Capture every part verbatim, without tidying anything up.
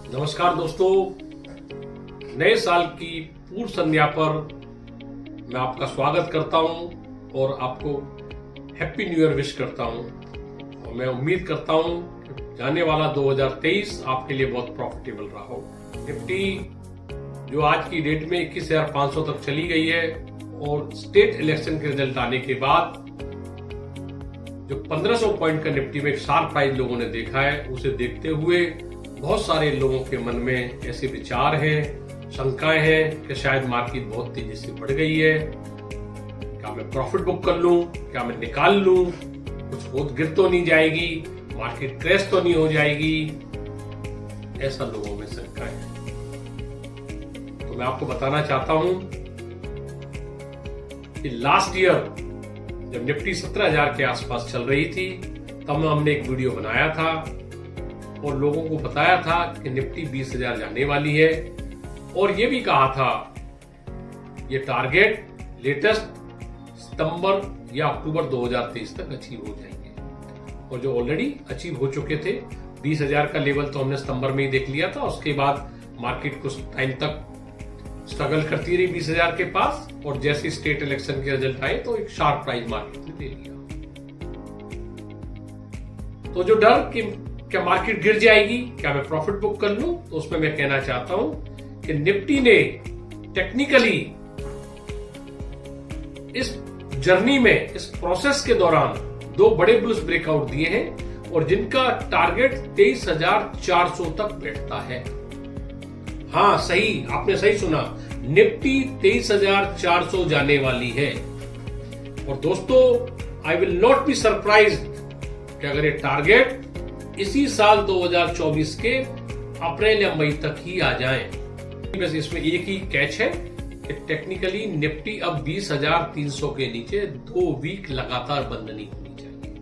नमस्कार दोस्तों, नए साल की पूर्व संध्या पर मैं आपका स्वागत करता हूं और आपको हैप्पी न्यू ईयर विश करता हूं। और मैं उम्मीद करता हूं कि जाने वाला दो हज़ार तेईस आपके लिए बहुत प्रॉफिटेबल रहा हो। निफ्टी जो आज की डेट में इक्कीस हजार पांच सौ तक चली गई है और स्टेट इलेक्शन के रिजल्ट आने के बाद जो पंद्रह सौ पॉइंट का निफ्टी में एक शार्प प्राइस लोगों ने देखा है, उसे देखते हुए बहुत सारे लोगों के मन में ऐसे विचार हैं, शंकाएं हैं कि शायद मार्केट बहुत तेजी से बढ़ गई है, क्या मैं प्रॉफिट बुक कर लूं, क्या मैं निकाल लूं, कुछ बहुत गिर तो नहीं जाएगी, मार्केट क्रैश तो नहीं हो जाएगी, ऐसा लोगों में शंकाएं हैं। तो मैं आपको बताना चाहता हूं कि लास्ट ईयर जब निफ्टी सत्रह हजार के आसपास चल रही थी तब हमने एक वीडियो बनाया था और लोगों को बताया था कि निफ्टी बीस हजार जाने वाली है और ये भी कहा था ये टारगेट लेटेस्ट सितंबर या अक्टूबर दो हज़ार तेईस तक अचीव हो जाएंगे। और जो ऑलरेडी अचीव हो चुके थे, बीस हजार का लेवल तो हमने सितंबर में ही देख लिया था। उसके बाद मार्केट कुछ टाइम तक स्ट्रगल करती रही बीस हजार के पास और जैसे स्टेट इलेक्शन के रिजल्ट आए तो एक शार्प प्राइस मार्केट ने दे लिया। तो जो डर कि क्या मार्केट गिर जाएगी, क्या मैं प्रॉफिट बुक कर लूं, तो उसमें मैं कहना चाहता हूं कि निफ्टी ने टेक्निकली इस जर्नी में, इस प्रोसेस के दौरान दो बड़े बुलिश ब्रेकआउट दिए हैं और जिनका टारगेट तेईस हजार चार सौ तक बैठता है। हाँ, सही, आपने सही सुना, निफ्टी तेईस हजार चार सौ जाने वाली है। और दोस्तों, I will not be surprised कि अगर ये टारगेट इसी साल दो हज़ार चौबीस के अप्रैल या मई तक ही आ जाएं। बस इसमें एक ही कैच है कि टेक्निकली निफ्टी अब बीस हजार तीन सौ के नीचे दो वीक लगातार बंद नहीं होनी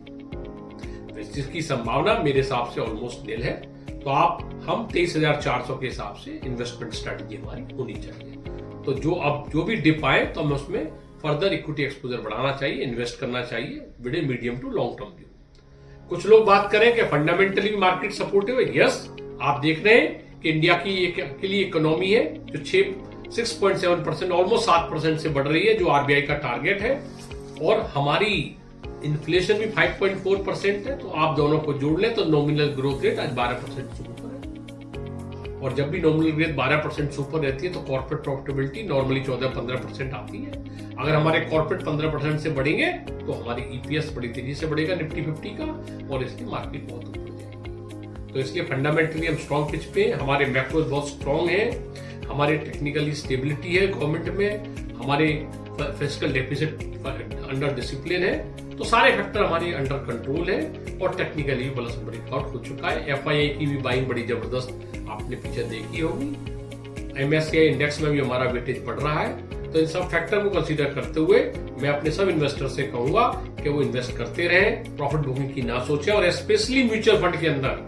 चाहिए, जिसकी संभावना मेरे हिसाब से ऑलमोस्ट निल है। तो आप हम तेईस हजार चार सौ के हिसाब से इन्वेस्टमेंट स्ट्रेटजी हमारी होनी चाहिए। तो जो अब जो भी डिप आए तो हमें उसमें फर्दर इक्विटी एक्सपोजर बढ़ाना चाहिए, इन्वेस्ट करना चाहिए with a medium to long term view. कुछ लोग बात करें कि फंडामेंटली मार्केट सपोर्टिव है। यस, आप देख रहे हैं कि इंडिया की एक के लिए इकोनॉमी है जो छह पॉइंट सात परसेंट ऑलमोस्ट सात परसेंट से बढ़ रही है, जो आरबीआई का टारगेट है, और हमारी इन्फ्लेशन भी पाँच पॉइंट चार परसेंट है। तो आप दोनों को जोड़ लें तो नॉमिनल ग्रोथ रेट आज बारह परसेंट से ऊपर है। और जब भी नॉमिनल ग्रोथ बारह परसेंट से ऊपर रहती है तो कॉर्पोरेट प्रॉफिटेबिलिटी नॉर्मली चौदह पंद्रह परसेंट आती है। अगर हमारे कॉर्पोरेट पंद्रह परसेंट से बढ़ेंगे तो हमारी ईपीएस बड़ी तेजी से बढ़ेगा निफ्टी फिफ्टी का, और इसलिए मार्केट बहुत ऊपर जाएगी। तो इसलिए फंडामेंटली हम स्ट्रॉन्ग पिच पे, हमारे मैक्रोज बहुत स्ट्रॉन्ग है, हमारे टेक्निकली स्टेबिलिटी है गवर्नमेंट में, हमारे फिस्कल डेफिसिट अंडर डिसिप्लिन है, तो सारे फैक्टर हमारे अंडर कंट्रोल है और टेक्निकली बुलिश ब्रेकआउट हो चुका है। एफआईआई की भी बाइंग बड़ी जबरदस्त आपने पीछे देखी होगी। एमएससीआई इंडेक्स में भी हमारा वेटेज बढ़ रहा है। तो इन सब फैक्टर को कंसीडर करते हुए मैं अपने सब इन्वेस्टर से कहूंगा कि वो इन्वेस्ट करते रहें, प्रॉफिट बुकिंग की ना सोचें। और स्पेशली म्यूचुअल फंड के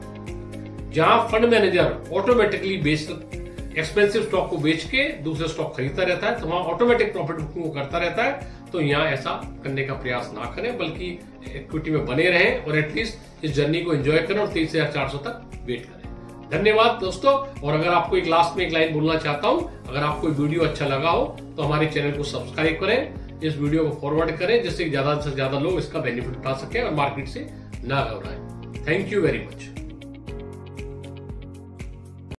अंदर जहां फंड मैनेजर ऑटोमेटिकली बेच एक्सपेंसिव स्टॉक को बेच के दूसरे स्टॉक खरीदता रहता है, तो वहां ऑटोमेटिक प्रॉफिट बुकिंग को करता रहता है। तो यहाँ ऐसा करने का प्रयास ना करें, बल्कि इक्विटी में बने रहें और एटलीस्ट इस जर्नी को एंजॉय करें और तेईस हजार चार सौ तक वेट करें। धन्यवाद दोस्तों। और अगर आपको एक लास्ट में एक लाइन बोलना चाहता हूं, अगर आपको वीडियो अच्छा लगा हो तो हमारे चैनल को सब्सक्राइब करें, इस वीडियो को फॉरवर्ड करें जिससे ज्यादा से ज्यादा लोग इसका बेनिफिट उठा सकें और मार्केट से ना घबराएं। Thank you very much.